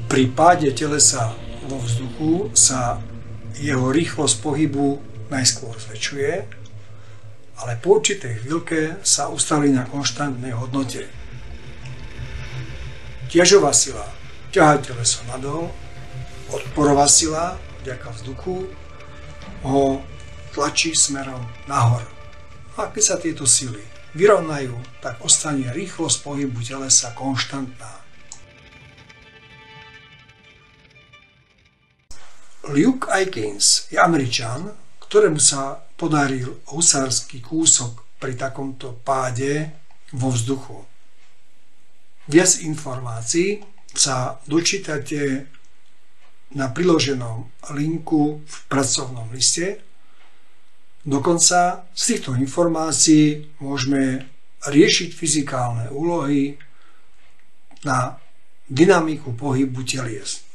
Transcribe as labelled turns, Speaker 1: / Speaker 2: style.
Speaker 1: Pri páde telesa vo vzduchu sa jeho rýchlosť pohybu najskôr zväčšuje, ale po určitej chvíľke sa ustalí na konštantnej hodnote. Ťažová sila ťahá teleso nadol, odporová sila vďaka vzduchu ho tlačí smerom nahor. A keď sa tieto sily vyrovnajú, tak ostane rýchlosť pohybu telesa konštantná. Luke Aikins je Američan, ktorému sa podaril husársky kúsok pri takomto páde vo vzduchu. Viac informácií sa dočítate na priloženom linku v pracovnom liste. Dokonca z týchto informácií môžeme riešiť fyzikálne úlohy na dynamiku pohybu telies.